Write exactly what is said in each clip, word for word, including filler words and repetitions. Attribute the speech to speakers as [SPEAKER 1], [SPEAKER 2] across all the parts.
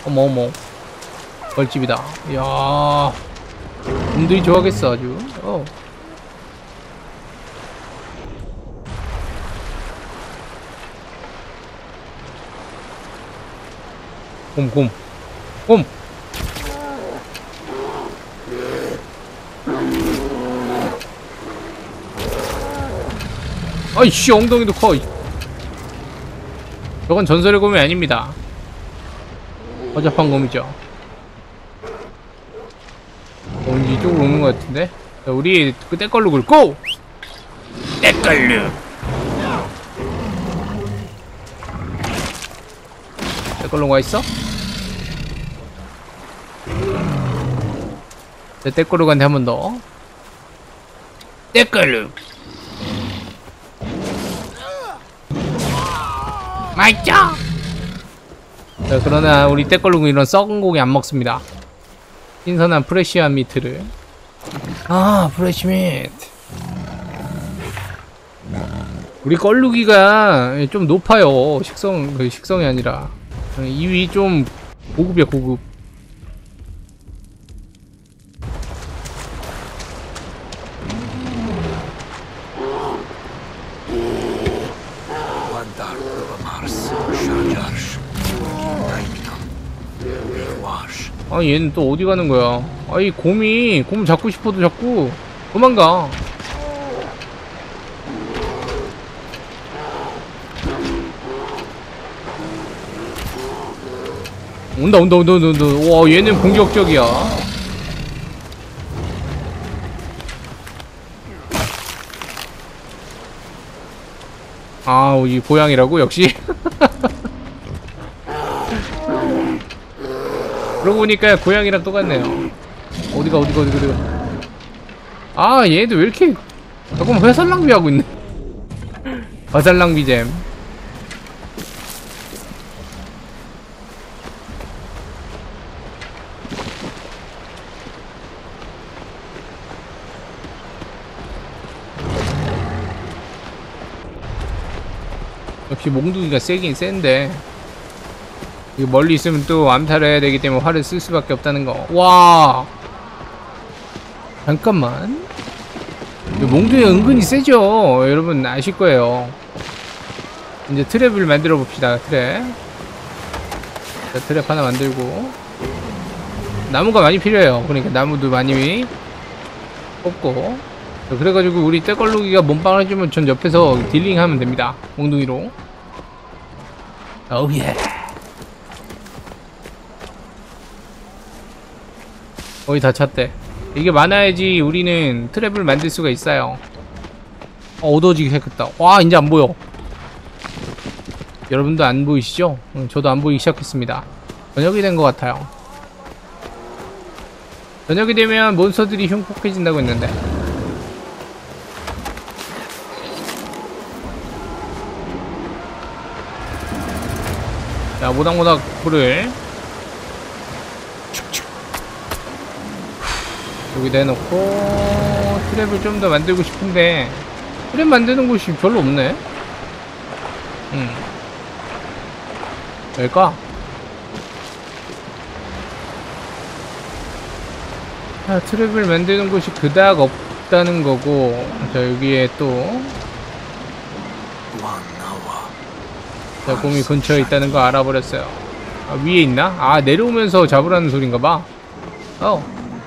[SPEAKER 1] 어머 어머 벌집이다. 이야 곰들이 좋아하겠어 아주. 어. 곰 곰 곰. 아이씨 엉덩이도 커. 저건 전설의 곰이 아닙니다. 허접한 곰이죠. 어, 이제 이쪽으로 오는 것 같은데? 자, 우리 그 때걸룩을 고! 때걸룩! 때걸룩 와있어? 내 때걸룩한테 한 번 더. 때걸룩! 맛있죠? 자, 그러나 우리 때걸룩은 이런 썩은 고기 안 먹습니다. 신선한 프레시한 미트를. 아 프레시 미트. 우리 껄룩이가 좀 높아요. 식성, 그 식성이 아니라 이 위 좀 고급이야 고급. 아 얘는 또 어디 가는 거야? 아 이 곰이 곰 잡고 싶어도 자꾸 도망가. 온다 온다 온다 온다 온다. 와 얘는 공격적이야. 아 이 고양이라고 역시. 그러고 보니까 고양이랑 똑같네요. 어디가 어디가 어디가 어디가. 아 얘도 왜 이렇게 잠깐만 화살 낭비하고 있네. 화살 낭비잼. 역시 몽둥이가 세긴 센데 이거 멀리 있으면 또 암살을 해야 되기 때문에 활을 쓸 수밖에 없다는 거. 와 잠깐만 몽둥이 은근히 세죠. 여러분 아실 거예요. 이제 트랩을 만들어 봅시다. 트랩. 자, 트랩 하나 만들고 나무가 많이 필요해요. 그러니까 나무도 많이 뽑고. 자, 그래가지고 우리 때걸룩이가 몸빵을 해주면 전 옆에서 딜링 하면 됩니다. 몽둥이로. 오예. 거의 다 찼대. 이게 많아야지 우리는 트랩을 만들 수가 있어요. 어, 어두워지기 시작했다. 와 이제 안 보여. 여러분도 안 보이시죠? 응, 저도 안 보이기 시작했습니다. 저녁이 된 것 같아요. 저녁이 되면 몬스터들이 흉폭해진다고 했는데. 자 모닥모닥 불을 여기다 해놓고 트랩을 좀 더 만들고 싶은데 트랩 만드는 곳이 별로 없네. 음. 왜일까? 아, 트랩을 만드는 곳이 그닥 없다는 거고. 자 여기에 또 자 곰이 근처에 있다는 거 알아버렸어요. 아, 위에 있나? 아 내려오면서 잡으라는 소린가봐. 어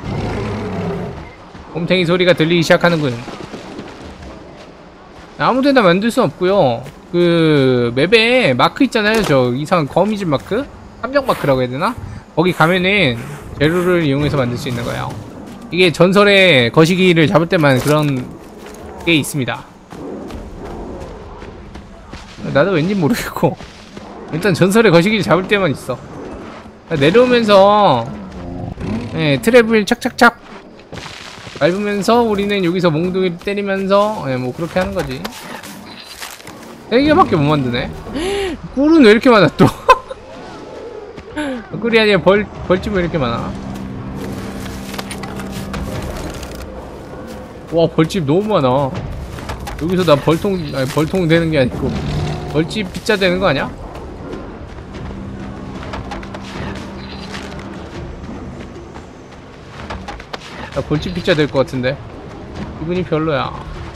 [SPEAKER 1] 곰탱이 소리가 들리기 시작하는군. 아무데나 만들 순 없고요. 그 맵에 마크 있잖아요. 저 이상한 거미줄 마크? 함정 마크라고 해야 되나? 거기 가면은 재료를 이용해서 만들 수 있는 거예요. 이게 전설의 거시기를 잡을 때만 그런 게 있습니다. 나도 왠지 모르겠고 일단 전설의 거시기를 잡을 때만 있어. 내려오면서 네, 트랩을 착착착 밟으면서 우리는 여기서 몽둥이를 때리면서 네, 뭐 그렇게 하는 거지. 세 개밖에 못 만드네. 꿀은 왜 이렇게 많아 또. 꿀이 아니라 벌, 벌집은 왜 이렇게 많아. 와 벌집 너무 많아. 여기서 나 벌통 아니 벌통 되는 게 아니고 벌집 피자 되는 거 아니야? 나 볼집 피자 될 것 같은데 기분이 별로야.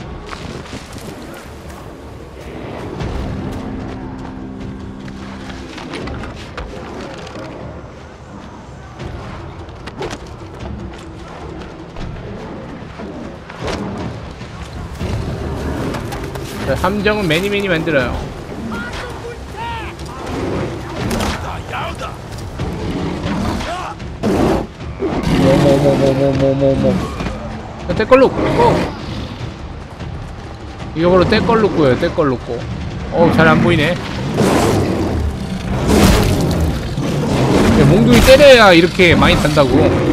[SPEAKER 1] 자, 함정은 매니 매니 만들어요. 어머머머머머머머. 떼걸룩 고! 이거로 떼걸룩 고요. 떼걸룩 고. 어우 잘 안보이네. 몽둥이 때려야 이렇게 많이 탄다고.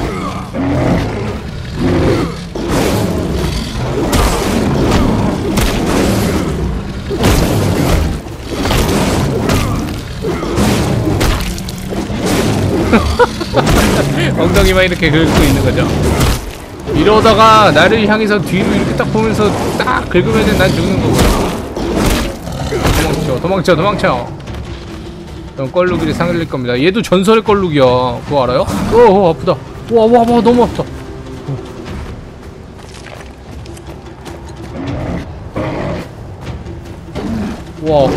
[SPEAKER 1] 엉덩이만 이렇게 긁고 있는 거죠. 이러다가 나를 향해서 뒤로 이렇게 딱 보면서 딱 긁으면은 난 죽는 거고요. 도망쳐, 도망쳐, 도망쳐. 그럼 껄룩이를 상일릴 겁니다. 얘도 전설의 껄룩이야. 그거 알아요? 오, 아프다. 와, 와, 와, 너무 아프다. 와.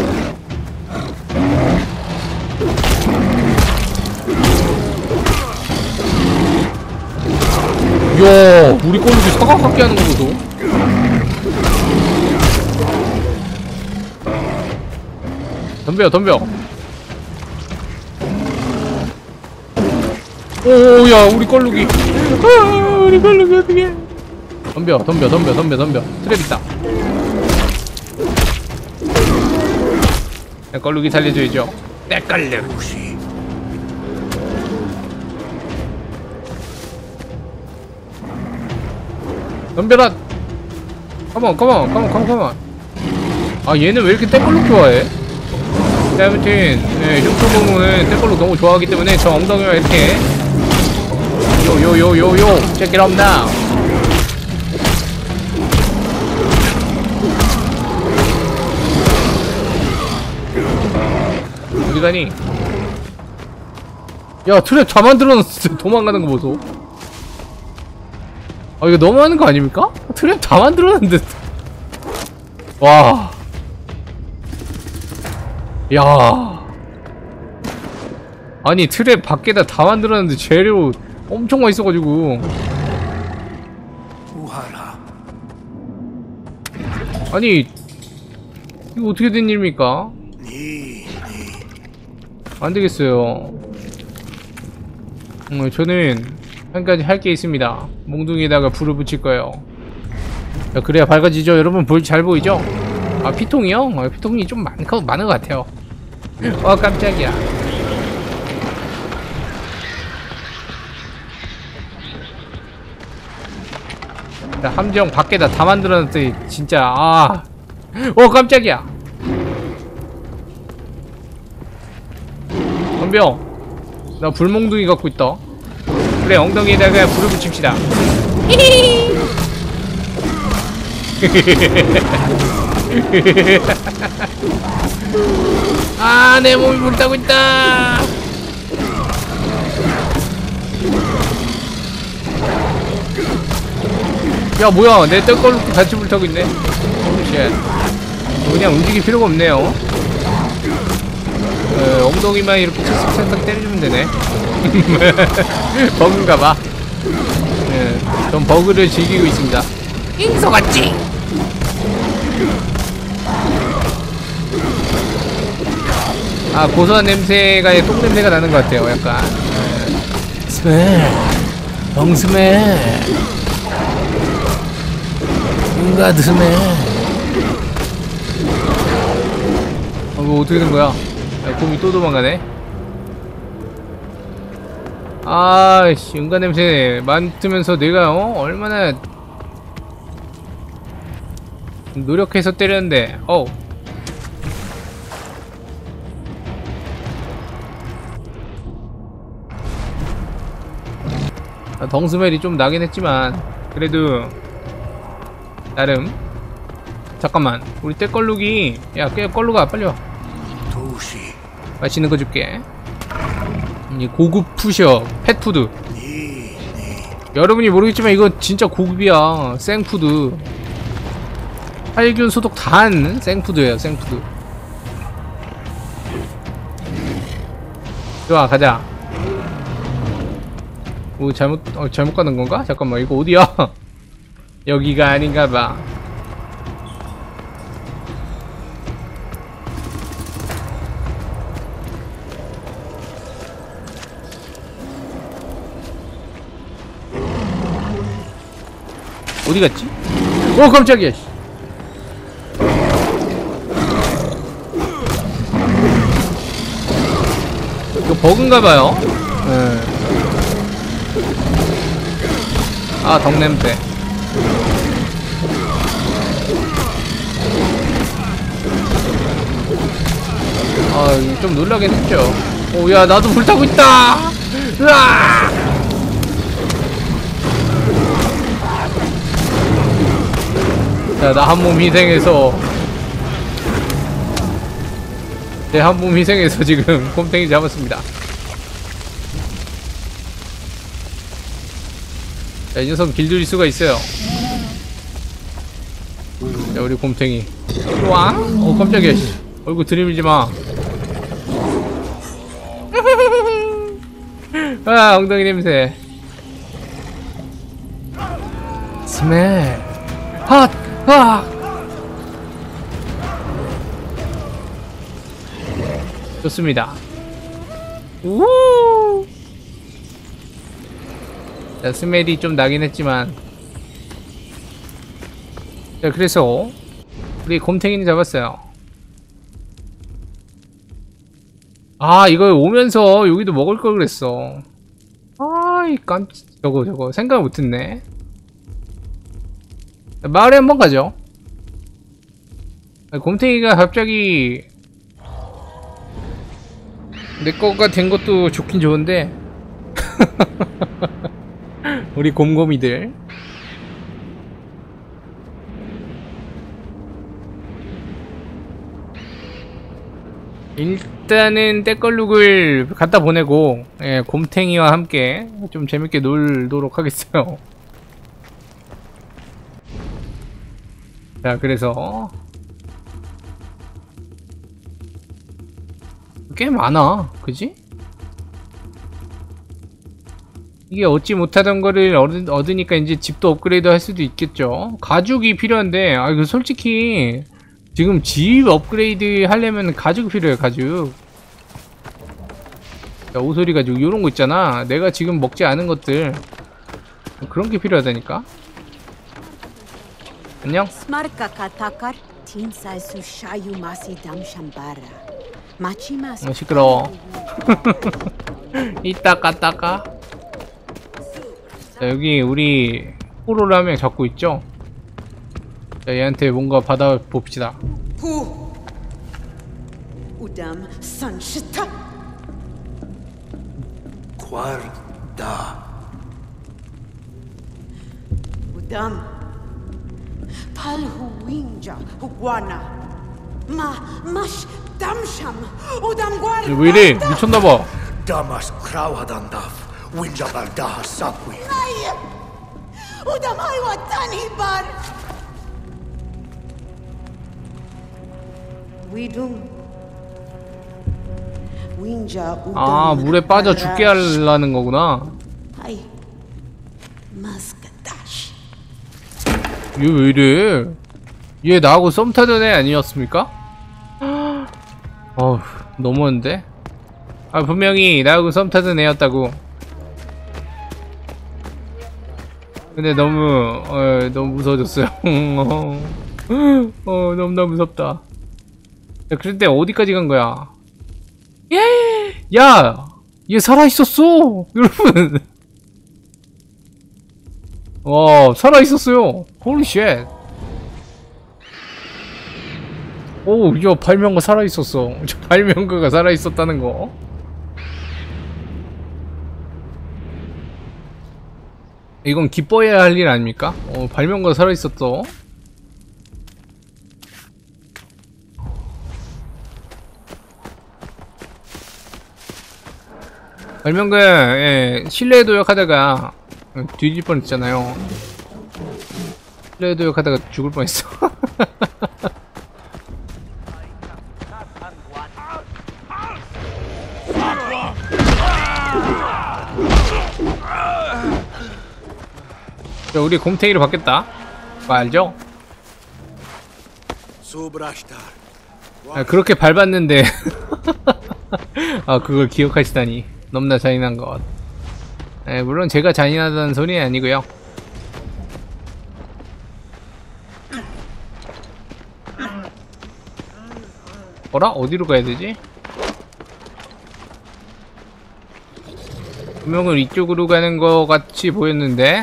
[SPEAKER 1] 이야, 우리 꼴룩이 사각각게 하는 거 보소. 덤벼, 덤벼. 오야, 우리 꼴룩이. 아, 우리 꼴룩이 어떡해. 덤벼, 덤벼, 덤벼, 덤벼, 덤벼. 트랩 있다. 내 꼴룩이 살려줘야죠. 내 꼴룩. 덤벼라! 컴온 컴온 컴온 컴온 컴온. 아 얘는 왜 이렇게 떼걸룩 좋아해? 네, 아무튼 네, 흉토공은 떼걸룩 너무 좋아하기 때문에 저 엉덩이와 이렇게 요요요요요 check it out now. 어디 가니? 야 트랩 다 만들어놨어. 도망가는 거 보소. 아 이거 너무하는 거 아닙니까? 트랩 다 만들었는데. 와. 야. 아니 트랩 밖에다 다 만들었는데 재료 엄청 맛있어가지고. 아니 이거 어떻게 된 일입니까? 안되겠어요. 음, 저는 한 가지 할 게 있습니다. 몽둥이에다가 불을 붙일 거예요. 야, 그래야 밝아지죠. 여러분 볼 잘 보이죠? 아 피통이요? 아, 피통이 좀 많고 많은 것 같아요. 어 깜짝이야. 자, 함정 밖에다 다 만들어놨더니 진짜 아, 어 깜짝이야. 덤벼. 나 불몽둥이 갖고 있다. 그래 엉덩이에다가 불을 붙입시다. 아, 내 몸이 불타고 있다. 야 뭐야 내 떼걸룩도 같이 불타고 있네. 쉣. 그냥 움직일 필요가 없네요. 어, 엉덩이만 이렇게 착착착 때려주면 되네. 버그인가봐. 예, 전 버그를 즐기고 있습니다. 인서같지? 아 고소한 냄새가 똥 냄새가 나는 것 같아요. 약간 예. 스멜 덩스멜 뭔가 스멜. 어, 뭐 어떻게 된 거야? 야, 곰이 또 도망가네. 아이씨 은가 냄새 맡으면서 내가 어? 얼마나 노력해서 때렸는데. 어우 아, 덩스멜이 좀 나긴 했지만 그래도 나름. 잠깐만 우리 떼걸룩이 야 꽤 걸룩아 빨리 와. 맛있는 거 줄게. 이 고급 푸셔 펫푸드. 여러분이 모르겠지만 이거 진짜 고급이야. 생푸드. 살균 소독 다 하는 생푸드예요. 생푸드. 좋아, 가자. 오, 잘못 어, 잘못 가는 건가? 잠깐만, 이거 어디야? 여기가 아닌가봐. 어디 갔지? 오, 깜짝이야. 이거 버그인가봐요. 네. 아, 덕냄새. 아, 좀 놀라긴 했죠. 오, 야, 나도 불타고 있다. 으아! 자, 나 한 몸 희생해서 내 한 몸 희생해서 지금 곰탱이 잡았습니다. 자, 이 녀석 길들일 수가 있어요. 자, 우리 곰탱이 와? 어, 깜짝이야. 얼굴 들이밀지마. 아, 엉덩이 냄새. 스멜 핫! 아! 좋습니다. 우! 자, 스멜이 좀 나긴 했지만. 자, 그래서 우리 곰탱이는 잡았어요. 아, 이거 오면서 여기도 먹을 걸 그랬어. 아이, 깜 저거 저거 생각 못했네. 자, 마을에 한번 가죠. 곰탱이가 갑자기 내 거가 된 것도 좋긴 좋은데 우리 곰곰이들 일단은 떼걸룩을 갖다 보내고, 예, 곰탱이와 함께 좀 재밌게 놀도록 하겠어요. 자, 그래서 꽤 많아, 그지? 이게 얻지 못하던 거를 얻, 얻으니까 이제 집도 업그레이드 할 수도 있겠죠. 가죽이 필요한데, 아, 이거 솔직히 지금 집 업그레이드 하려면 가죽이 필요해. 가죽. 자, 오소리 가죽 요런 거 있잖아. 내가 지금 먹지 않은 것들, 그런 게 필요하다니까. 안녕. 어, 시끄러워. 이따까 따까. 자, 여기 우리 호로를 한 명 잡고 있죠. 자, 얘한테 뭔가 받아 봅시다.
[SPEAKER 2] Udam sanshita. Quarda. Udam palhu winja huwana. Ma mash damsham. Udam guarda.
[SPEAKER 1] 왜 이래? 미쳤나봐.
[SPEAKER 3] Damas krawadandaf. Winja baldah sabwi.
[SPEAKER 2] Udam aywa tani bar. 위둥 윈자 우동
[SPEAKER 1] 아, 물에 빠져 죽게 하려는 거구나.
[SPEAKER 2] 하이 마스카다시.
[SPEAKER 1] 얘 왜 이래? 얘 나하고 썸 타던 애 아니었습니까? 어휴, 너무한데? 아, 분명히 나하고 썸 타던 애였다고. 근데 너무 어, 너무 무서워졌어요. 어, 너무나 무섭다. 야, 그런데 어디까지 간 거야? 예! 야! 얘 살아있었어! 여러분! 와, 살아있었어요! 홀리 쉣! 오, 야, 발명가 살아있었어. 저 발명가가 살아있었다는 거. 이건 기뻐해야 할 일 아닙니까? 어, 발명가 살아있었어. 발명가, 예, 실내 도약하다가 뒤질 뻔했잖아요. 플레이도역 하다가 죽을 뻔했어. 자, 우리 곰탱이로 바뀌었다. 그거 알죠?
[SPEAKER 3] Subrashtar.
[SPEAKER 1] 아, 그렇게 밟았는데 아, 그걸 기억하시다니 너무나 잔인한 것. 네, 물론 제가 잔인하다는 소리는 아니고요. 어라? 어디로 가야 되지? 분명은 이쪽으로 가는 것 같이 보였는데.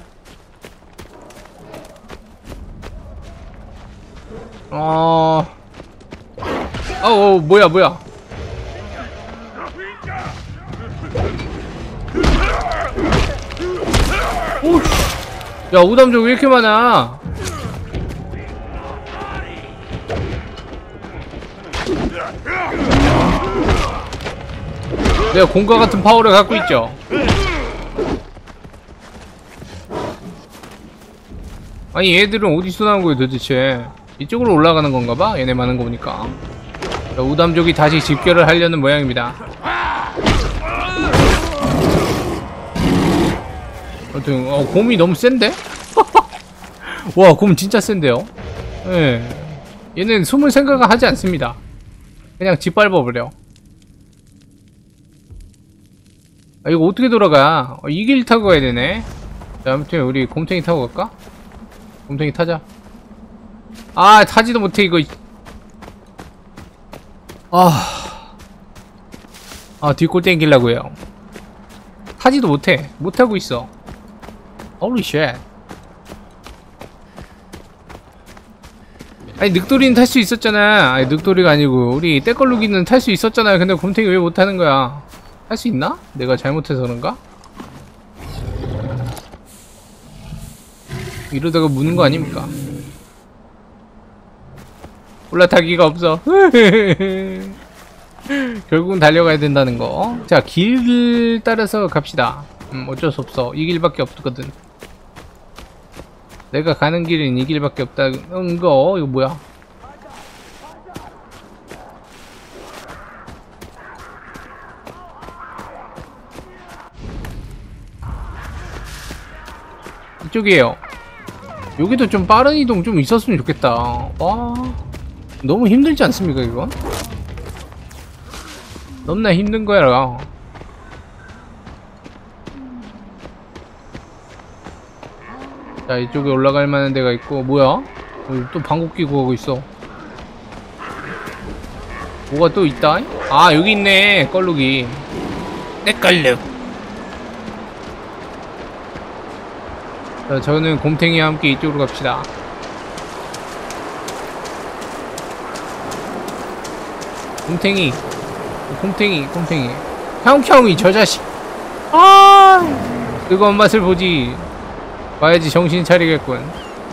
[SPEAKER 1] 어... 어, 어, 뭐야, 뭐야. 오씨. 야, 우담족 왜 이렇게 많아? 내가 공과 같은 파워를 갖고 있죠. 아니, 얘들은 어디서 나온 거예요, 도대체? 이쪽으로 올라가는 건가 봐? 얘네 많은 거 보니까. 자, 우담족이 다시 집결을 하려는 모양입니다. 아무튼, 어, 곰이 너무 센데? 와, 곰 진짜 센데요? 예. 얘는 숨을 생각을 하지 않습니다. 그냥 짓밟아버려. 아, 이거 어떻게 돌아가? 어, 이 길 타고 가야 되네. 자, 아무튼 우리 곰탱이 타고 갈까? 곰탱이 타자. 아, 타지도 못해 이거. 아, 아 뒷골 땡기려고 해요. 타지도 못해. 못하고 있어. Holy shit. 아니, 늑돌이는 탈 수 있었잖아. 아니, 늑돌이가 아니고 우리 떼걸루기는 탈 수 있었잖아요. 근데 곰탱이 왜 못하는 거야? 할 수 있나? 내가 잘못해서 그런가? 이러다가 무는 거 아닙니까? 올라타기가 없어. 결국은 달려가야 된다는 거. 자, 길 따라서 갑시다. 음, 어쩔 수 없어. 이 길밖에 없거든. 내가 가는 길은 이 길밖에 없다는 거. 이거 뭐야? 이쪽이에요. 여기도 좀 빠른 이동 좀 있었으면 좋겠다. 와, 너무 힘들지 않습니까 이건? 너무나 힘든 거야. 자, 이쪽에 올라갈 만한 데가 있고. 뭐야? 여기 또 방귀 끼고 가고 있어. 뭐가 또 있다? 아, 여기 있네. 껄룩이. 내 껄룩. 자, 저는 곰탱이와 함께 이쪽으로 갑시다. 곰탱이, 곰탱이, 곰탱이. 형형이 저 자식. 아, 뜨거운 맛을 보지. 봐야지 정신 차리겠군.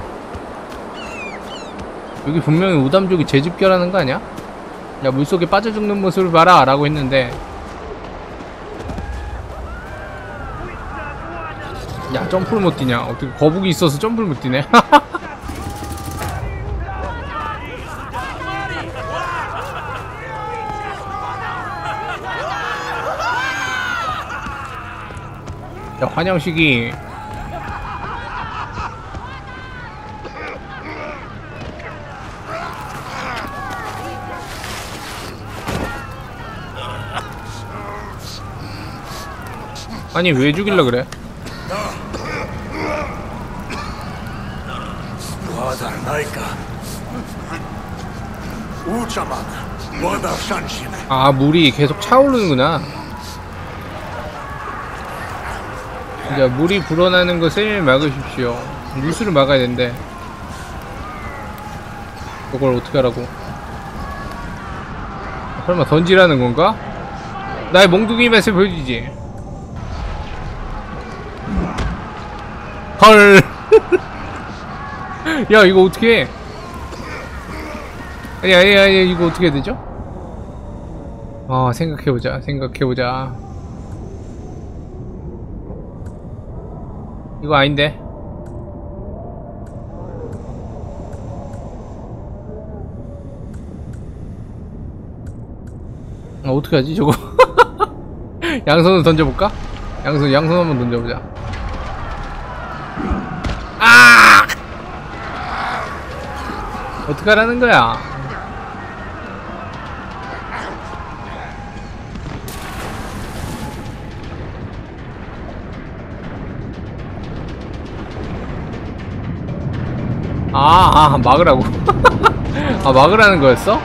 [SPEAKER 1] 여기 분명히 우담족이 재집결하는 거 아니야? 야, 물속에 빠져 죽는 모습을 봐라 라고 했는데. 야, 점프를 못 뛰냐? 어떻게 거북이 있어서 점프를 못 뛰네? 야, 환영식이. 아니, 왜 죽일라 그래? 아, 물이 계속 차오르는구나. 자, 물이 불어나는 것을 막으십시오. 물수를 막아야 된대. 그걸 어떻게 하라고? 설마 던지라는 건가? 나의 몽둥이 맛을 보여주지. 헐. 야, 이거 어떻게 해? 아니, 아니, 아니, 이거 어떻게 해야 되죠? 아, 생각해보자, 생각해보자. 이거 아닌데. 어, 어떻게 하지 저거? 양손을 던져볼까? 양손 양손 한번 던져보자. 아! 어떻게 하라는 거야? 아, 아 막으라고. 아 막으라는 거였어?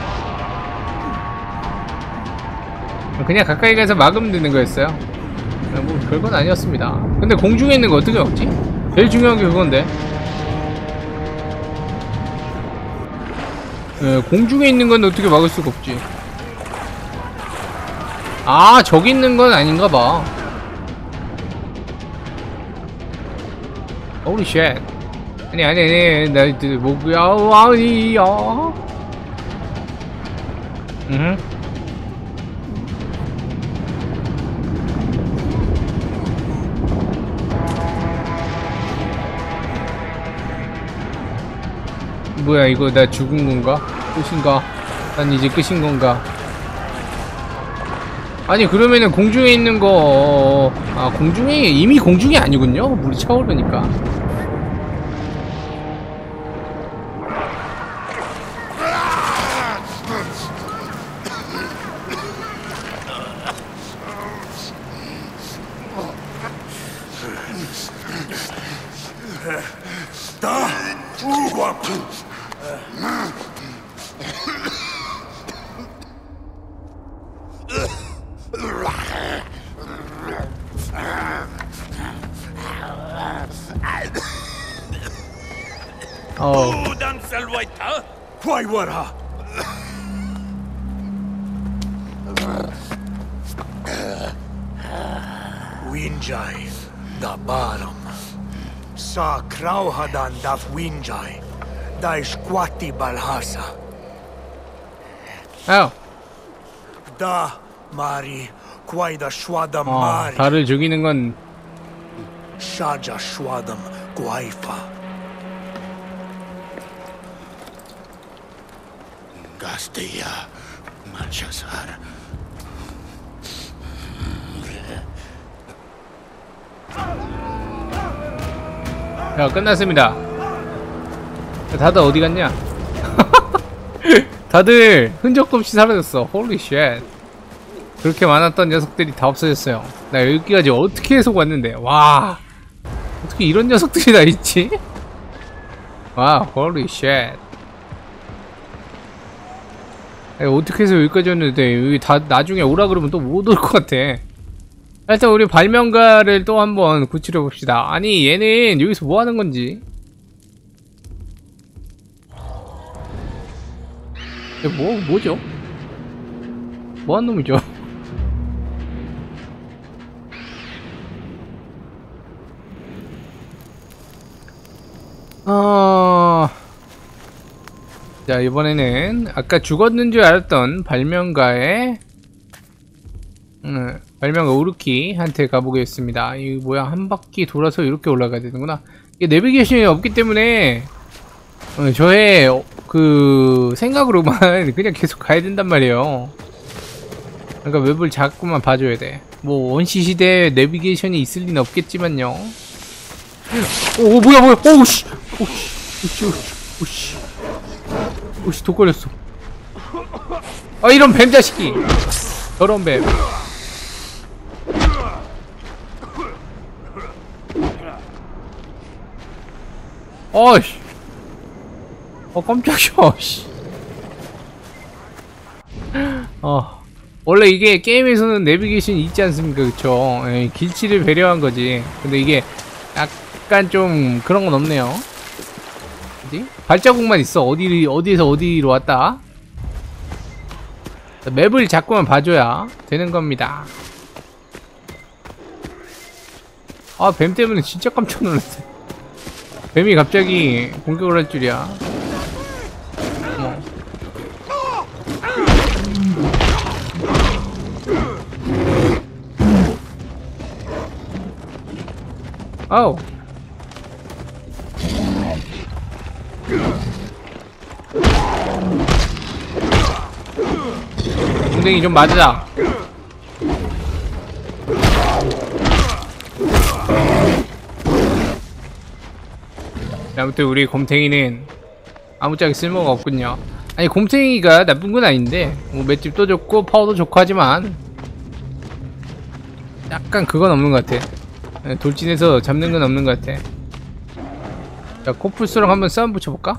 [SPEAKER 1] 그냥 가까이 가서 막으면 되는 거였어요. 뭐 별건 아니었습니다. 근데 공중에 있는 거 어떻게 막지? 제일 중요한 게 그건데. 예, 공중에 있는 건 어떻게 막을 수가 없지. 아, 저기 있는 건 아닌가 봐. Holy shit. 아니 아니 아니 나 뭐야 아니야. 음. 뭐야 이거 나 죽은 건가? 끝인가? 난 이제 끝인 건가? 아니 그러면은 공중에 있는 거, 아 공중에 이미 공중이 아니군요? 물이 차오르니까.
[SPEAKER 3] 다 우광.
[SPEAKER 1] 어.
[SPEAKER 3] 우단 살와이타. 과이와라. Winjai, da baram. Sa krauhadan da Winjai, da squatti balhasa.
[SPEAKER 1] 아유.
[SPEAKER 3] Da mari, quaida shwadam
[SPEAKER 1] 어,
[SPEAKER 3] mari.
[SPEAKER 1] 달을 죽이는 건
[SPEAKER 3] Shaja shwadam guaifa. Gastia, Malchazar.
[SPEAKER 1] 야 끝났습니다. 다들 어디 갔냐? 다들 흔적도 없이 사라졌어. 홀리 쉣. 그렇게 많았던 녀석들이 다 없어졌어요. 나 여기까지 어떻게 해서 왔는데. 와, 어떻게 이런 녀석들이 다 있지? 와, 홀리 쉣. 어떻게 해서 여기까지 왔는데 여기 다 나중에 오라 그러면 또 못 올 것 같아. 일단 우리 발명가를 또 한번 구출해 봅시다. 아니 얘는 여기서 뭐 하는 건지. 뭐 뭐죠? 뭐 한 놈이죠? 어... 자 이번에는 아까 죽었는 줄 알았던 발명가의 음, 발명가 우르키한테 가보겠습니다. 이거 뭐야, 한 바퀴 돌아서 이렇게 올라가야 되는구나. 이게 내비게이션이 없기 때문에 어, 저의 어, 그 생각으로만 그냥 계속 가야 된단 말이에요. 그러니까 맵을 자꾸만 봐줘야 돼. 뭐 원시 시대에 내비게이션이 있을 리는 없겠지만요. 오 뭐야 뭐야 오우씨 오우씨 오우씨 오우씨 오우씨 독 걸렸어. 아 이런 뱀 자식이, 저런 뱀. 어이씨. 어 깜짝이야. 씨. 어 원래 이게 게임에서는 내비게이션이 있지 않습니까? 그쵸? 에이, 길치를 배려한 거지. 근데 이게 약간 좀 그런 건 없네요. 어디? 발자국만 있어. 어디 어디에서 어디로 왔다. 맵을 자꾸만 봐줘야 되는 겁니다. 아 뱀 때문에 진짜 깜짝 놀랐어. 뱀이 갑자기 공격을 할 줄이야. 어. 아우 곰탱이 좀 맞으자. 아무튼 우리 곰탱이는 아무짝에 쓸모가 없군요. 아니 곰탱이가 나쁜 건 아닌데 뭐 맷집도 좋고 파워도 좋고 하지만 약간 그건 없는 것 같아. 돌진해서 잡는 건 없는 것 같아. 자, 코뿔소랑 한번 싸움 붙여볼까?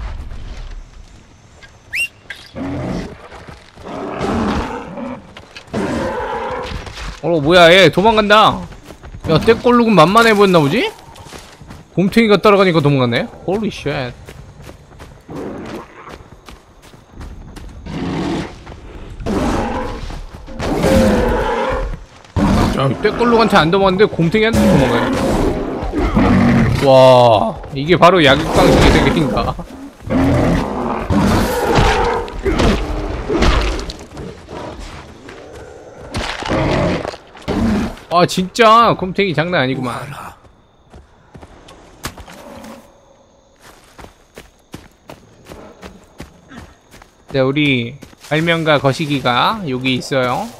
[SPEAKER 1] 어 뭐야 얘 도망간다. 야 떼꼴룩은 만만해 보였나 보지? 곰탱이가 따라가니까 도망갔네? 홀리 쉣. 자, 떼꼴룩한테 안 도망갔는데 곰탱이한테 도망가네. 와, 이게 바로 야극방식의 세계인가? 아 진짜 곰탱이 장난 아니구만. 자, 우리 발명가 거시기가 여기 있어요.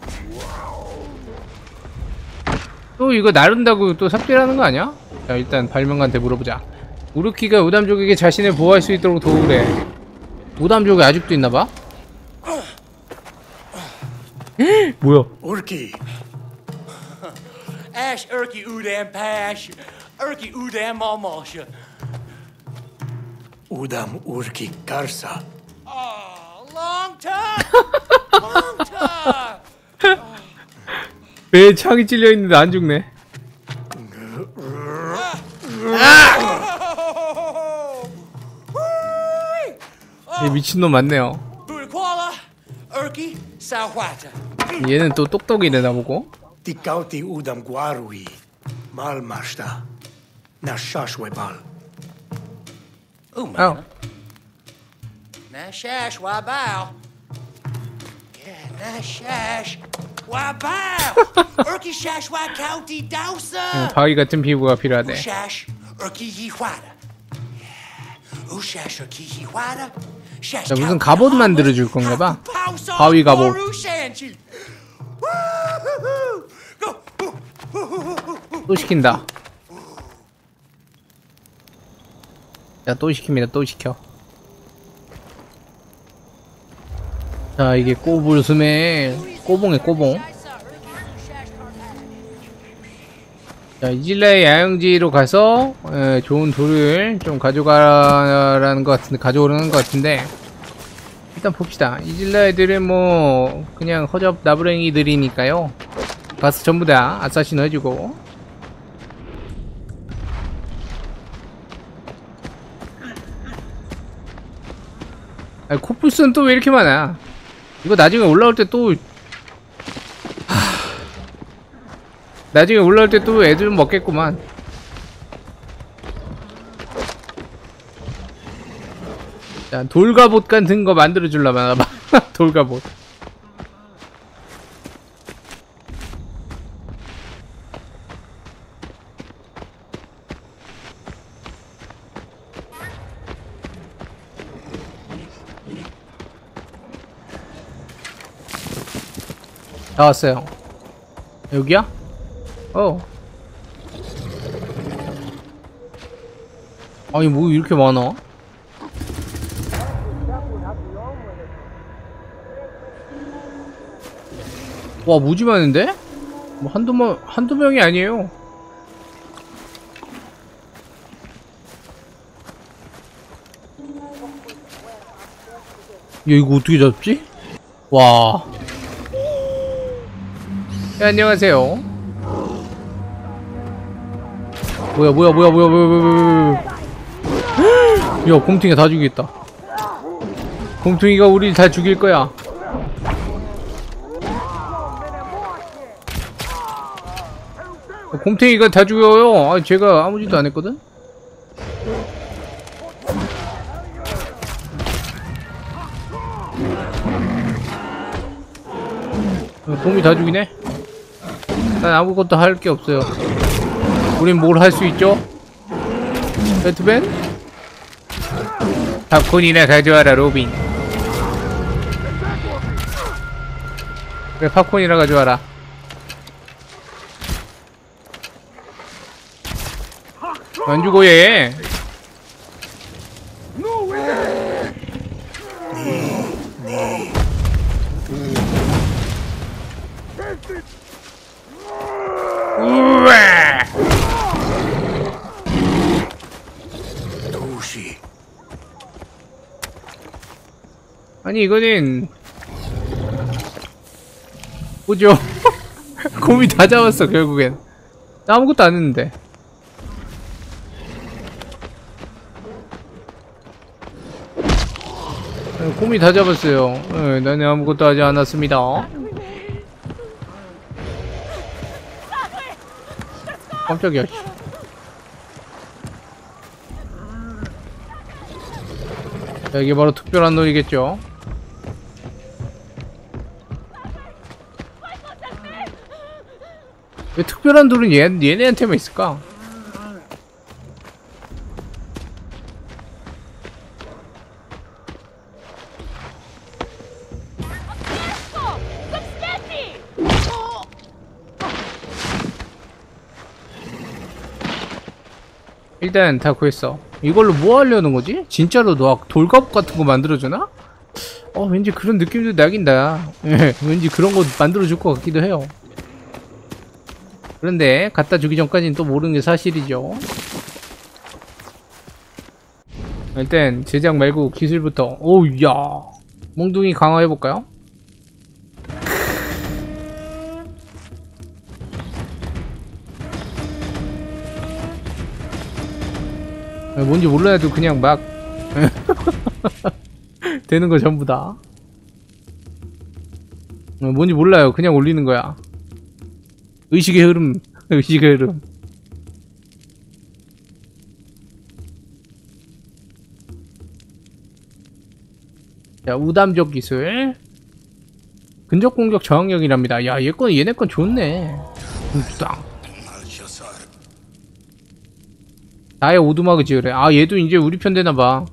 [SPEAKER 1] 또 이거 나른다고 또 삽질하는 거 아니야? 자, 일단 발명가한테 물어보자. 우르키가 우담족에게 자신을 보호할 수 있도록 도우래. 우담족이 아직도 있나봐? 뭐야?
[SPEAKER 3] Urki,
[SPEAKER 4] Ash Urki Udam Pash, Urki Udam Almosh.
[SPEAKER 3] Udam Urki Karsa.
[SPEAKER 4] Oh, long time! Long time!
[SPEAKER 1] 배에 창이 찔려있는데 안 죽네. 얘 미친놈 맞네요.
[SPEAKER 4] Burquala, Urki, Sawata.
[SPEAKER 1] 얘는 또 똑똑이네 나보고.
[SPEAKER 3] Tikauti Udam Guarui. Malmashta. Nashashwebal.
[SPEAKER 4] Ooh,
[SPEAKER 1] 어.
[SPEAKER 4] man. Nashash, why bow? Yeah, Nashash, why bow? Urki Shash, why County
[SPEAKER 1] 응,
[SPEAKER 4] Dowsa?
[SPEAKER 1] 바위 같은 피부가 필요하대.
[SPEAKER 4] Ushash, Urki Yihuada. Ushash, Urki Yihuada.
[SPEAKER 1] 자, 무슨 갑옷 만들어줄 건가봐. 바위 갑옷. 또 시킨다. 자, 또 시킵니다. 또 시켜. 자, 이게 꼬불숨에 꼬봉에 꼬봉. 자, 이질라의 야영지로 가서 에, 좋은 돌을 좀 가져가라는 것 같은데, 가져오라는 것 같은데, 일단 봅시다. 이질라 애들은 뭐 그냥 허접 나부랭이들이니까요. 가서 전부 다 아사신 해주고. 아니, 코뿔소는 또 왜 이렇게 많아? 이거 나중에 올라올 때 또 나중에 올라올 때 또 애들 먹겠구만. 자, 돌갑옷 같은 거 만들어 줄라나 봐. 돌갑옷. 다 왔어요. 여기야? 어. 아니 뭐 이렇게 많아? 와 무지 많은데? 뭐 한두 명 한두 명이 아니에요. 야 이거 어떻게 잡지? 와. 야, 안녕하세요. 뭐야 뭐야 뭐야 뭐야 뭐야 뭐야 뭐야. 야 곰탱이가 다 죽이겠다. 곰탱이가 우리를 다 죽일 거야. 곰탱이가 다 죽여요. 아 제가 아무 짓도 안 했거든. 곰이 다 죽이네. 난 아무것도 할 게 없어요. 우린 뭘 할 수 있죠? 배트맨? 팝콘이나 가져와라 로빈. 그래 팝콘이나 가져와라. 안 죽어 얘. 우와.
[SPEAKER 3] 도시.
[SPEAKER 1] 아니 이거는 뭐죠? 곰이 다 잡았어 결국엔. 나 아무것도 안 했는데. 곰이 다 잡았어요. 네, 나는 아무것도 하지 않았습니다. 깜짝이야. 자, 이게 바로 특별한 놀이겠죠. 왜 특별한 돌은 얘, 얘네한테만 있을까? 일단 다 구했어. 이걸로 뭐 하려는 거지? 진짜로 너 돌갑 같은 거 만들어주나? 어 왠지 그런 느낌도 나긴 나. 예, 왠지 그런 거 만들어줄 것 같기도 해요. 그런데 갖다 주기 전까지는 또 모르는 게 사실이죠. 일단 제작 말고 기술부터. 오우 야 몽둥이 강화해볼까요? 뭔지 몰라도 그냥 막 되는 거 전부 다. 뭔지 몰라요. 그냥 올리는 거야. 의식의 흐름, 의식의 흐름. 자, 우담적 기술. 근접 공격 저항력이랍니다. 야, 얘 건, 얘네 건 좋네. 땅. 나의 오두막을 지으래. 아, 얘도 이제 우리 편 되나봐.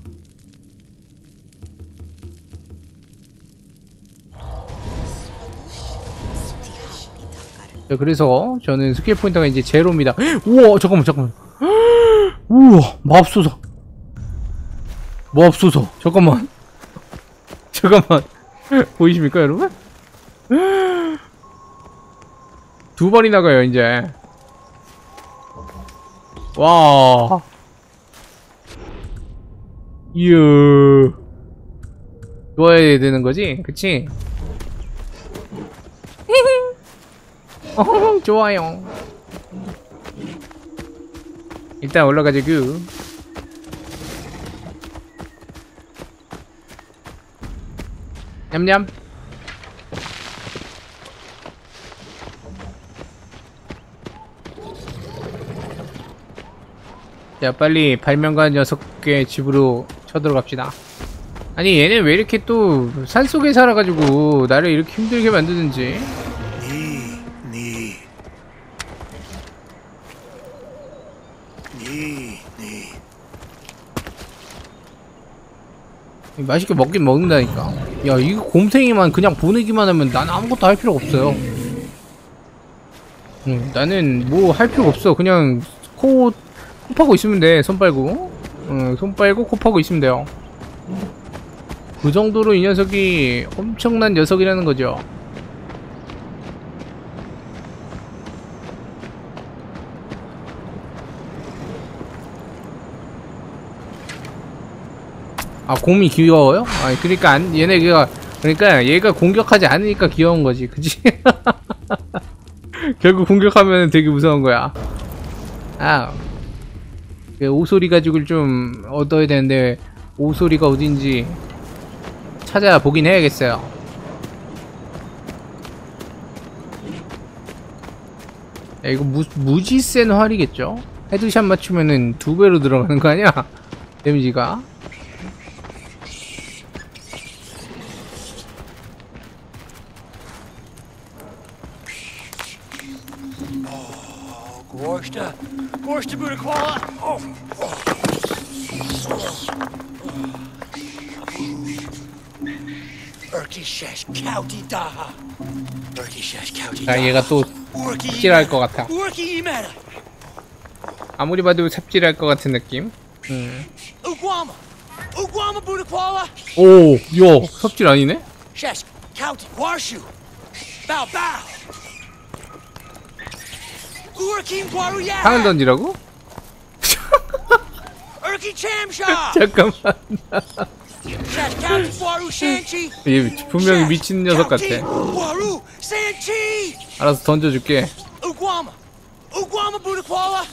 [SPEAKER 1] 자, 그래서 저는 스킬 포인트가 이제 제로입니다. 우와, 잠깐만, 잠깐만. 우와, 맙소사. 맙소사. 잠깐만. 잠깐만. 보이십니까, 여러분? 두 발이 나가요, 이제. 와. 이야. 좋아야 되는 거지? 그치? 어, 좋아요. 일단 올라가자구. 냠냠. 자, 빨리 발명가 녀석의 집으로 쳐들어갑시다. 아니 얘네 왜 이렇게 또 산속에 살아가지고 나를 이렇게 힘들게 만드는지.
[SPEAKER 3] 니, 니, 니, 니.
[SPEAKER 1] 맛있게 먹긴 먹는다니까. 야, 이거 곰탱이만 그냥 보내기만 하면 난 아무것도 할 필요가 없어요. 응, 나는 뭐 할 필요가 없어. 그냥 코, 코 파고 있으면 돼. 손 빨고. 응, 손 빨고 코 파고 있으면 돼요. 그 정도로 이 녀석이 엄청난 녀석이라는 거죠. 아, 곰이 귀여워요? 아니, 그러니까 안, 얘네가 그러니까 얘가 공격하지 않으니까 귀여운 거지, 그치? 결국 공격하면 되게 무서운 거야. 아, 오소리 가지고 좀 얻어야 되는데 오소리가 어딘지 찾아보긴 해야겠어요. 야, 이거 무, 무지 센 활이겠죠? 헤드샷 맞추면은 두 배로 들어가는 거 아니야? 데미지가.
[SPEAKER 4] Gorsta, Gorsta Budaquala. Oh. Urkishash County Daha. Urkishash County
[SPEAKER 1] 자, 얘가 또
[SPEAKER 4] Urki
[SPEAKER 1] 삽질할 것 같아.
[SPEAKER 4] Urki Imeta.
[SPEAKER 1] 아무리 봐도 삽질할 것 같은 느낌. 음.
[SPEAKER 4] Uguama. Uguama Budakwala.
[SPEAKER 1] 오, 야, 삽질 아니네?
[SPEAKER 4] Shash County Warshu. Bow bow. Urkim Guaruya.
[SPEAKER 1] 상을 던지라고?
[SPEAKER 4] Urki Chamsha.
[SPEAKER 1] 잠깐만.
[SPEAKER 4] Shash County Guaru Shanchi.
[SPEAKER 1] 얘 분명히 미친 녀석 같아.
[SPEAKER 4] Guaru Sanchi.
[SPEAKER 1] 알아서 던져줄게.
[SPEAKER 4] Uguama. Uguama Budakwala.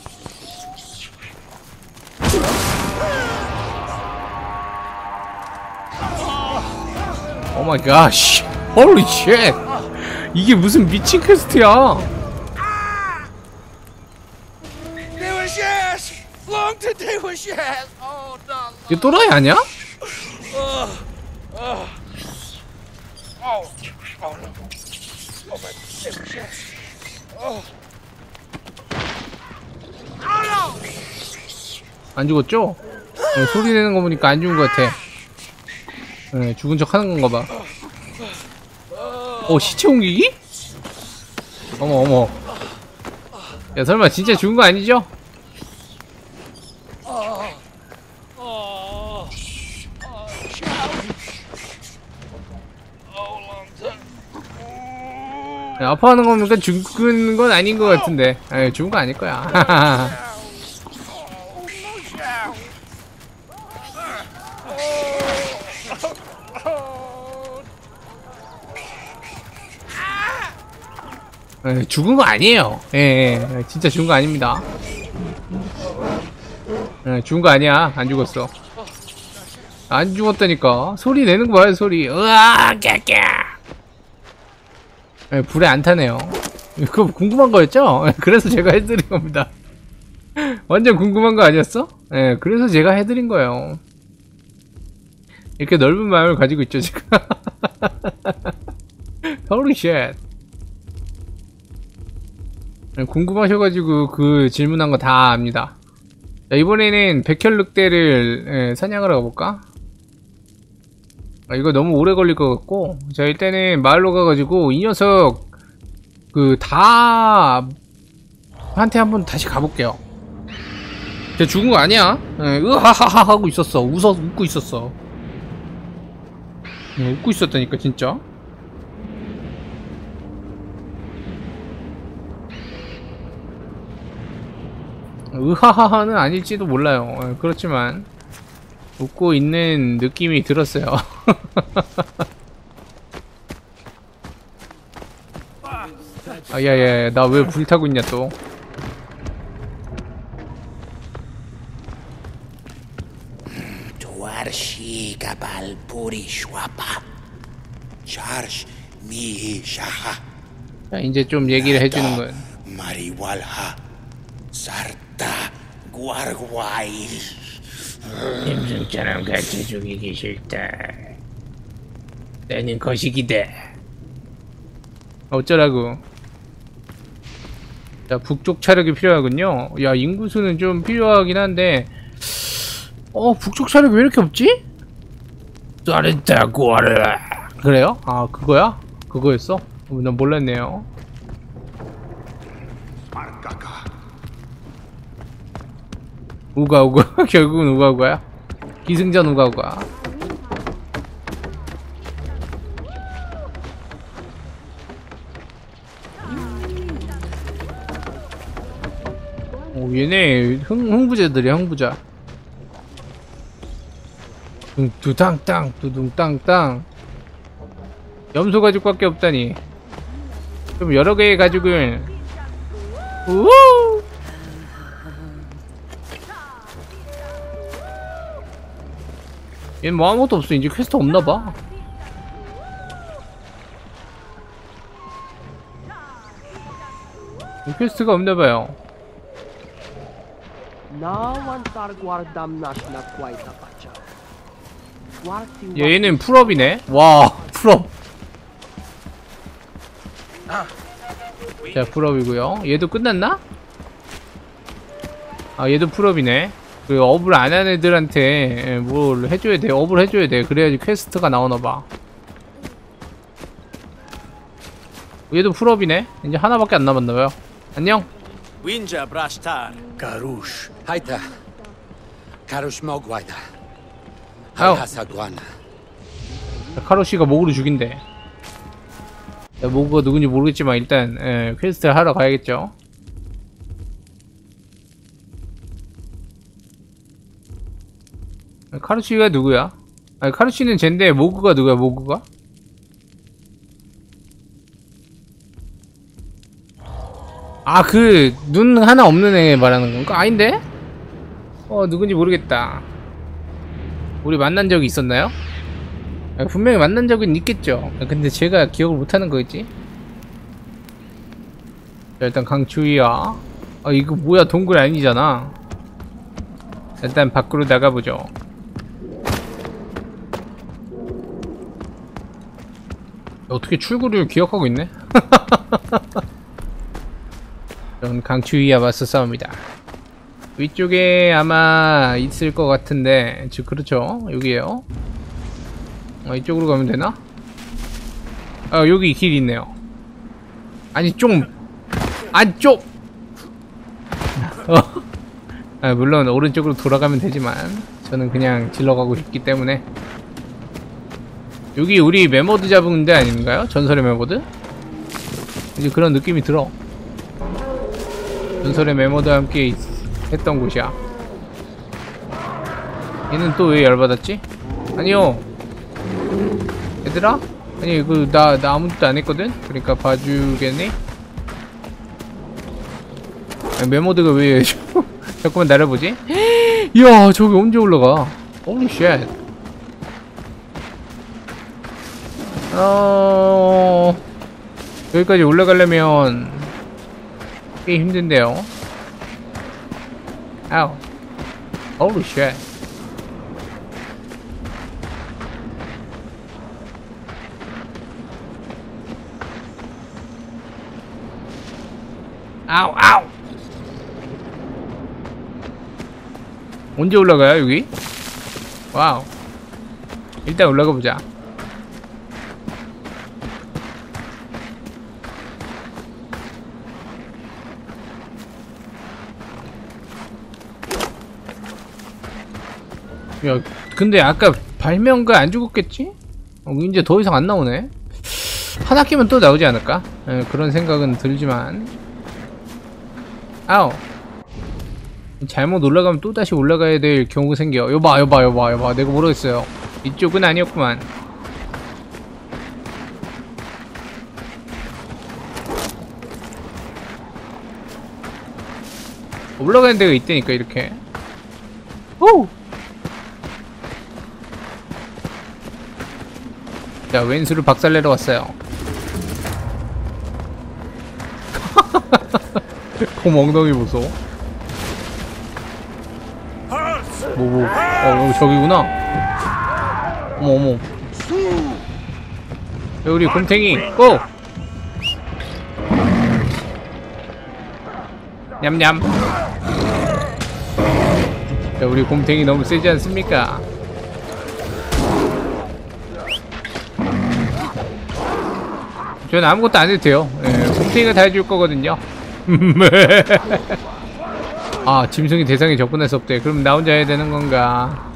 [SPEAKER 1] 오 마이 갓. 홀리 쉣. 이게 무슨 미친 퀘스트야.
[SPEAKER 4] They were yes. Long to they were yes. Oh no.
[SPEAKER 1] 이게 또라이 아니야?
[SPEAKER 4] Oh. Oh. Oh. Oh no. Oh my. They were yes. Oh. Oh no.
[SPEAKER 1] 안 죽었죠? 어, 소리 내는 거 보니까 안 죽은 것 같아. 네, 죽은 척 하는 건가 봐. 어, 시체 옮기기? 어머, 어머. 야, 설마 진짜 죽은 거 아니죠? 야, 아파하는 거 보니까 죽은 건 아닌 것 같은데. 에, 죽은 거 아닐 거야. 에, 죽은 거 아니에요. 예, 예, 진짜 죽은 거 아닙니다. 에, 죽은 거 아니야. 안 죽었어. 안 죽었다니까. 소리 내는 거 봐요, 소리. 으아, 깨깨. 에, 불에 안 타네요. 그거 궁금한 거였죠? 그래서 제가 해드린 겁니다. 완전 궁금한 거 아니었어? 예, 그래서 제가 해드린 거예요. 이렇게 넓은 마음을 가지고 있죠, 지금. Holy shit. 궁금하셔가지고 그 질문한 거 다 압니다. 자, 이번에는 백혈늑대를 예, 사냥하러 가볼까? 아, 이거 너무 오래 걸릴 것 같고, 자, 일단은 마을로 가가지고 이 녀석 그 다 한테 한번 다시 가볼게요. 쟤 죽은 거 아니야? 예, 으하하하 하고 있었어. 웃어 웃고 있었어. 예, 웃고 있었다니까 진짜. 으하하하는 아닐지도 몰라요. 예, 그렇지만 웃고 있는 느낌이 들었어요. 아, 야야야, 나 왜 불타고 있냐 또.
[SPEAKER 4] Tuarshi Gabal Puri Shwapa. Charge Mi Shaha.
[SPEAKER 1] 자, 이제 좀 얘기를 해주는 거예요.
[SPEAKER 4] Mariwalha. Sarta Guarguay.
[SPEAKER 1] 임승처럼 같이 죽이기 싫다. 나는 거시기다. 어쩌라고. 자, 북쪽 차력이 필요하군요. 야, 인구수는 좀 필요하긴 한데, 어, 북쪽 차력이 왜 이렇게 없지? 싸르다 구하라. 그래요? 아, 그거야? 그거였어? 어, 난 몰랐네요. 우가우가. 결국은 우가우가야? 기승전 우가우가. 오, 얘네 흥, 흥부자들이야, 흥부자. 두당땅, 두둥땅땅. 염소 가죽밖에 없다니. 좀 여러 개의 가죽을. 우우! 얘는 뭐 아무것도 없어. 이제 퀘스트 없나봐. 퀘스트가 없나봐요. 얘는 풀업이네. 와, 풀업. 자, 풀업이고요. 얘도 끝났나? 아, 얘도 풀업이네. 그 업을 안 한 애들한테 뭘 해줘야 돼. 업을 해줘야 돼. 그래야지 퀘스트가 나오나봐. 얘도 풀업이네. 이제 하나밖에 안 남았나봐요. 안녕.
[SPEAKER 5] Winja Brashtar.
[SPEAKER 3] Karush.
[SPEAKER 4] Haita. Karush Mogwaida.
[SPEAKER 1] 아유.
[SPEAKER 4] Hasaguana.
[SPEAKER 1] 카로시가 모구를 죽인대. 모구가 누군지 모르겠지만 일단 예, 퀘스트를 하러 가야겠죠. 카루시가 누구야? 아니 카루시는 쟨데 모그가 누구야? 모그가? 아 그 눈 하나 없는 애 말하는 건가? 아닌데? 어 누군지 모르겠다. 우리 만난 적이 있었나요? 아, 분명히 만난 적은 있겠죠. 근데 제가 기억을 못하는 거겠지? 자, 일단 강추위야. 아 이거 뭐야 동굴 아니잖아. 일단 밖으로 나가보죠. 어떻게 출구를 기억하고 있네? 전 강추위와 맞서 싸웁니다. 위쪽에 아마 있을 것 같은데, 즉 그렇죠. 여기에요. 어, 이쪽으로 가면 되나? 아 여기 길 있네요. 아니 좀 안쪽. 어. 아, 물론 오른쪽으로 돌아가면 되지만 저는 그냥 질러가고 싶기 때문에. 여기 우리 메모드 잡은 데 아닌가요? 전설의 메모드? 이제 그런 느낌이 들어. 전설의 메모드와 함께 있, 했던 곳이야. 얘는 또 왜 열받았지? 아니요 얘들아? 아니 그 나 나 아무것도 안 했거든? 그러니까 봐주겠니? 아니, 메모드가 왜 자꾸만 나를 보지? 이야 저기 언제 올라가? Holy shit. 어... 여기까지 올라가려면 꽤 힘든데요. 아우. Holy shit. 아우 아우. 언제 올라가요 여기? 와우. 일단 올라가 보자. 야, 근데 아까 발명가 안 죽었겠지? 어, 이제 더 이상 안 나오네. 하나 끼면 또 나오지 않을까? 에, 그런 생각은 들지만. 아우. 잘못 올라가면 또 다시 올라가야 될 경우가 생겨. 여봐, 여봐, 여봐, 여봐. 내가 모르겠어요. 이쪽은 아니었구만. 올라가는 데가 있다니까, 이렇게. 오! 자, 왼수를 박살내러 왔어요. 곰 엉덩이 보소. 뭐, 뭐, 어, 저기구나. 어머, 어머. 야, 우리 곰탱이, 고! 냠냠. 야, 우리 곰탱이 너무 세지 않습니까? 저는 아무것도 안 해도 돼요. 예, 곰탱이가 다 해줄 거거든요. 아, 짐승이 대상에 접근할 수 없대. 그럼 나 혼자 해야 되는 건가?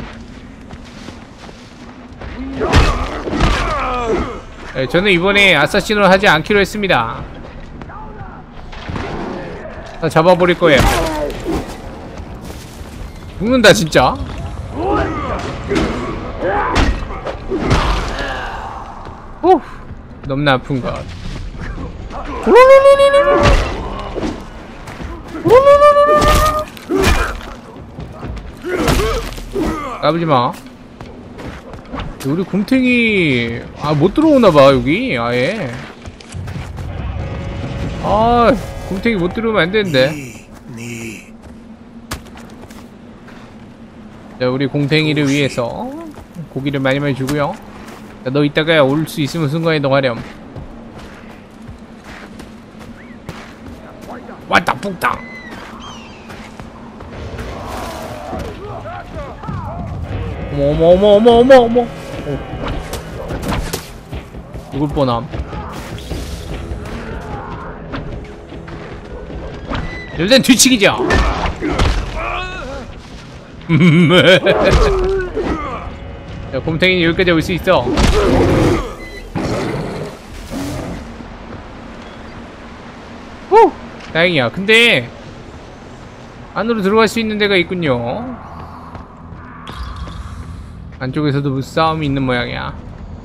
[SPEAKER 1] 예, 저는 이번에 아사시노를 하지 않기로 했습니다. 다 잡아버릴 거예요. 죽는다 진짜. 후, 너무나 아픈 것. 까불지마. 우리 곰탱이 아 못 들어오나봐 여기 아예. 아 곰탱이 못 들어오면 안 되는데.
[SPEAKER 3] 니.
[SPEAKER 1] 자 우리 곰탱이를 위해서 고기를 많이 많이 주고요. 자, 너 이따가 올 수 있으면 순간이동하렴. 왔다 뿡땅. 어머 어머 어머 어머 어머 어머. 죽을 뻔함. 일단 뒤치기죠. 자, 곰탱이는 여기까지 올 수 있어. 후! 다행이야. 근데 안으로 들어갈 수 있는 데가 있군요. 안쪽에서도 무슨 싸움이 있는 모양이야.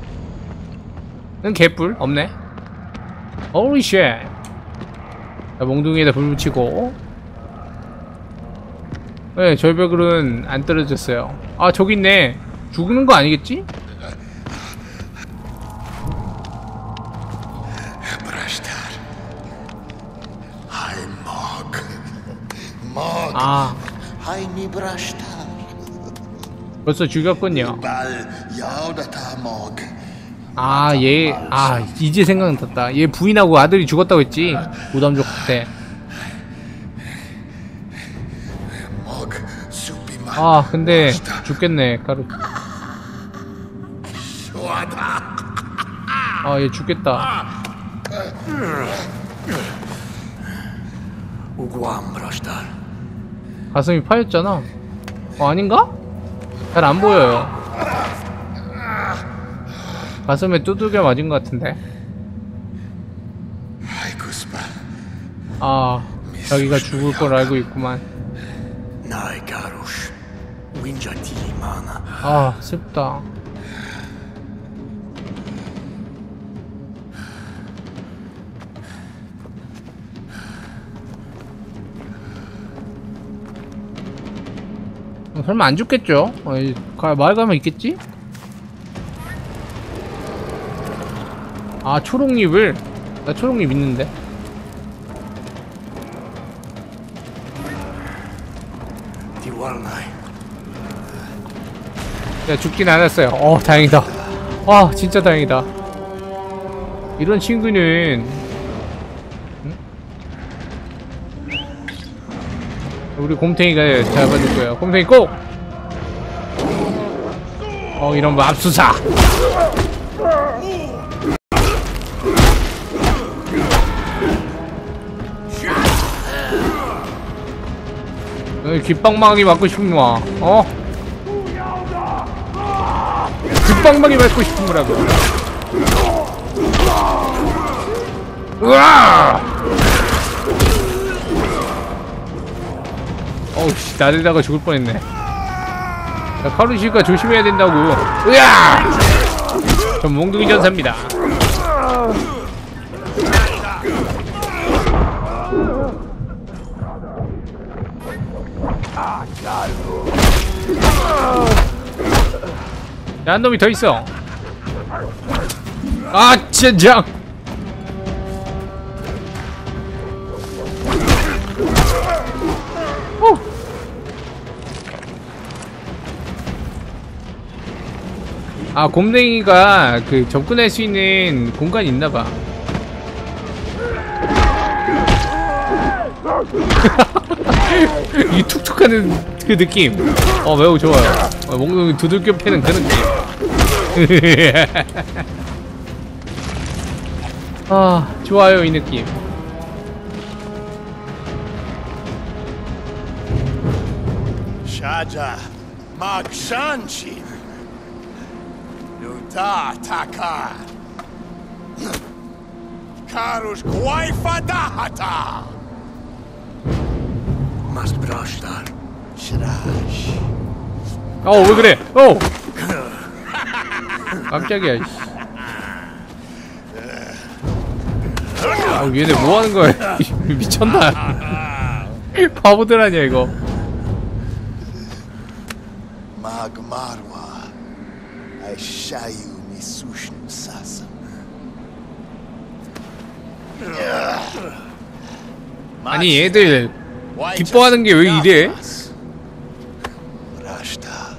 [SPEAKER 1] 는 개뿔 없네. Holy shit. 자, 몽둥이에다 불 붙이고. 네, 절벽으로는 안 떨어졌어요. 아, 저기 있네. 죽는 거 아니겠지?
[SPEAKER 3] Brashtar. Hi, Mog. Mog.
[SPEAKER 1] 아,
[SPEAKER 3] Hi, mi Brashtar.
[SPEAKER 1] 벌써 죽였군요.
[SPEAKER 3] Bal Yaudata Mog.
[SPEAKER 1] 아, 얘, 아, 이제 생각났다. 얘 부인하고 아들이 죽었다고 했지? 무담족 때.
[SPEAKER 3] Mog. Supiman.
[SPEAKER 1] 아, 근데 죽겠네, 가루.
[SPEAKER 3] Shoada.
[SPEAKER 1] 아, 얘 죽겠다.
[SPEAKER 3] Uguam Brashtar.
[SPEAKER 1] 가슴이 파였잖아. 어, 아닌가? 잘 안 보여요. 가슴에 두들겨 맞은 것 같은데.
[SPEAKER 3] Hi, Guspa.
[SPEAKER 1] 아, 자기가 죽을 걸 알고 있구만.
[SPEAKER 3] Nai Garush. Winjati Mana.
[SPEAKER 1] 아, 슬프다. 어, 설마 안 죽겠죠? 어, 이, 가, 마을 가면 있겠지? 아, 초록잎을? 나 초록잎 있는데.
[SPEAKER 3] Tiwarnai.
[SPEAKER 1] 야, 죽진 않았어요. 어, 다행이다. 와, 진짜 다행이다. 이런 친구는 응? 우리 곰탱이가 잡아줄 거예요. 곰탱이 꼭! 어, 이런 맙수사! 어, 귓방망이 맞고 싶구나. 어? 귓방망이 맞고 싶은 거라고. 으아! 어우씨, 나대다가 죽을 뻔했네. 야, 카루시가 조심해야 된다고. 으아! 전 몽둥이 전사입니다. 야, 한 놈이 더 있어. 아, 젠장! 후. 아, 곰탱이가 그 접근할 수 있는 공간이 있나봐. 이 툭툭하는 그 느낌. 어, 매우 좋아요. 어, 몽둥이 두들겨 패는 그 느낌. 아, 좋아요, 이 느낌.
[SPEAKER 3] Shaja. Magshanshin. Nuta Taka. Karush Kwaifadahata. Mas Brashtar. Shirash.
[SPEAKER 1] 어, 왜 그래? 어! 깜짝이야. 씨. 아, 얘네 뭐 하는 거야? 미쳤나? 바보들 아니야, 이거.
[SPEAKER 3] Magmarwa. I shayu misushnu sasam.
[SPEAKER 1] 아니, 얘들 기뻐하는 게 왜 이래?
[SPEAKER 3] Brashtar.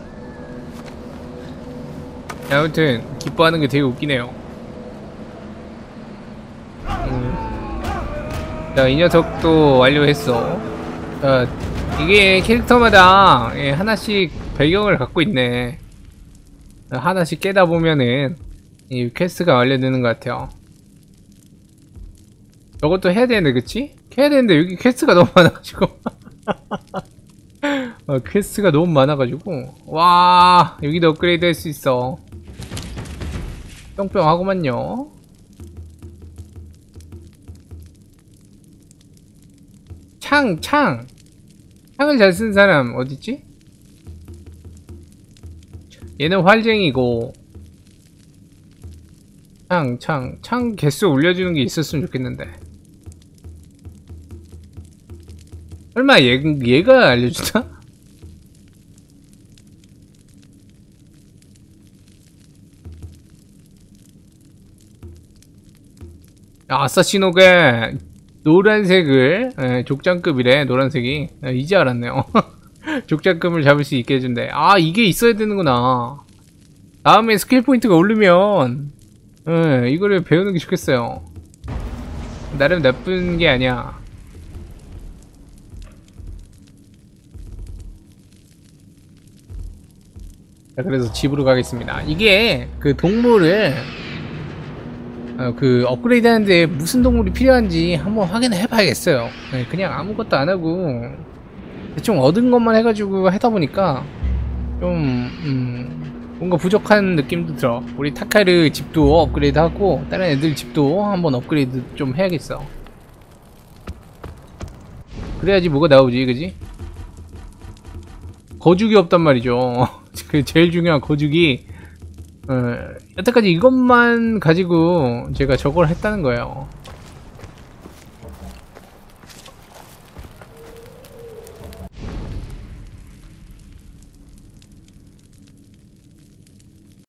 [SPEAKER 1] 아무튼 기뻐하는 게 되게 웃기네요. 음. 자, 이 녀석도 완료했어. 자, 이게 캐릭터마다 예, 하나씩 배경을 갖고 있네. 하나씩 깨다 보면은 이 퀘스트가 완료되는 것 같아요. 저것도 해야 되는데, 그치? 해야 되는데 여기 퀘스트가 너무 많아가지고 어, 퀘스트가 너무 많아가지고 와 여기도 업그레이드 할 수 있어. 뿅뿅하고만요. 창! 창! 창을 잘 쓴 사람 어딨지? 얘는 활쟁이고 창, 창, 창 개수 올려주는 게 있었으면 좋겠는데 설마 얘, 얘가 알려주나? 아사시노가 노란색을 예, 족장급이래. 노란색이 예, 이제 알았네요. 족장급을 잡을 수 있게 해준대. 아 이게 있어야 되는구나. 다음에 스킬 포인트가 오르면 예, 이거를 배우는 게 좋겠어요. 나름 나쁜 게 아니야. 자 그래서 집으로 가겠습니다. 이게 그 동물을 어, 그 업그레이드 하는데 무슨 동물이 필요한지 한번 확인해 봐야겠어요. 네, 그냥 아무것도 안 하고 대충 얻은 것만 해가지고 하다 보니까 좀 음, 뭔가 부족한 느낌도 들어. 우리 타카르 집도 업그레이드 하고 다른 애들 집도 한번 업그레이드 좀 해야겠어. 그래야지 뭐가 나오지, 그지? 거죽이 없단 말이죠. 그 제일 중요한 거죽이 어, 여태까지 이것만 가지고 제가 저걸 했다는 거예요.